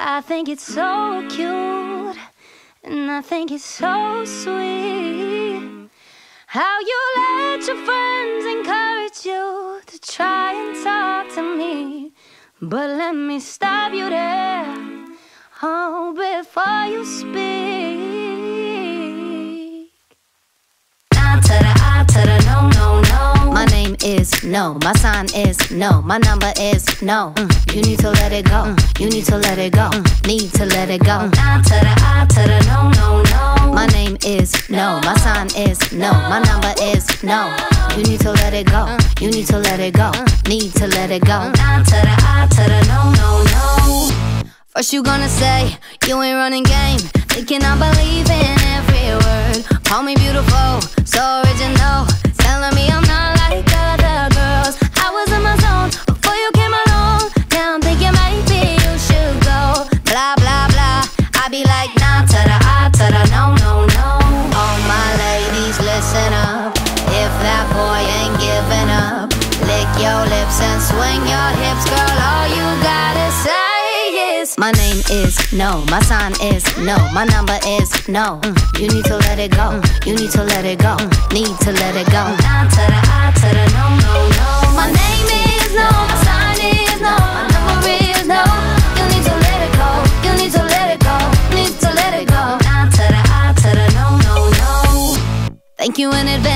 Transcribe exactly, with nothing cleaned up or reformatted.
I think it's so cute, and I think it's so sweet how you let your friends encourage you to try and talk to me. But let me stop you there, oh, before you speak. Nah to the I to the no, no, no. My name is no, my sign is no, my number is no. Mm. You need to let it go, mm. You need to let it go, mm. Need to let it go. Nah to the I to the no, no, no. My name is no, my sign is no, my number is no. You need to let it go, mm. You need to let it go, mm. Need to let it go. Nah to the I to the no, no, no. First you gonna say you ain't running game, thinking I believe in every word. Call me beautiful, so original, telling me I'm not like other girls. I was in my zone before you came along. Now I'm thinking maybe you should go. Blah, blah, blah. I be like, nah to the I to the no, no, no. All my ladies, listen up. If that boy ain't giving up, lick your lips and swing your hips, girl. All you gotta say is my name is no, my sign is no, my number is no. Mm. You need to let it go, mm. You need to let it go, mm. Need to let it go. Nah to the I to the no, no, no. My name is no, my sign is no, my number is no. You need to let it go, you need to let it go, need to let it go. Nah to the I to the no, no, no. Thank you in advance